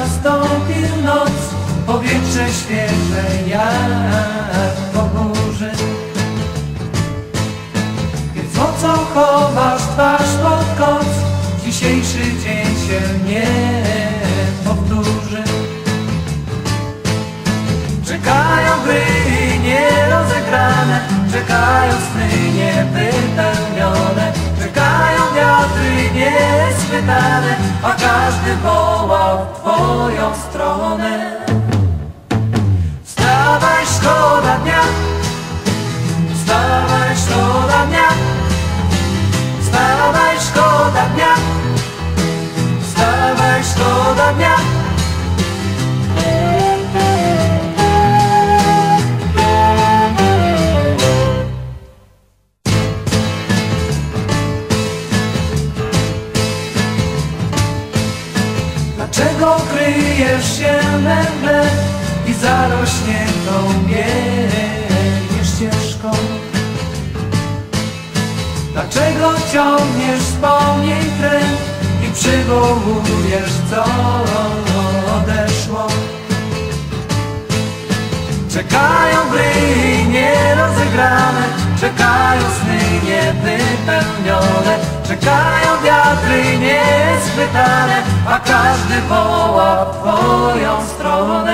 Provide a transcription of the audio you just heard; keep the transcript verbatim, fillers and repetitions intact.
nastąpił noc, powietrze świeże jak po burzy. Więc o co chowasz twarz pod koc? Dzisiejszy dzień się nie powtórzy. Czekają gry nierozegrane, czekają sny niewypełnione, czekają wiatry nieschwytane, a każdy woła w twoją stronę. Wstawaj, szkoda dnia, wstawaj, szkoda dnia, wstawaj, szkoda dnia, wstawaj, szkoda dnia. Dlaczego kryjesz się we mgle i zarośniętą biegniesz ścieżką? Dlaczego ciągniesz wspomnień trend i przywołujesz, co odeszło? Czekają gry nierozegrane, czekają sny niewypełnione, czekają wiatry nieschwytane, a każdy woła w twoją stronę.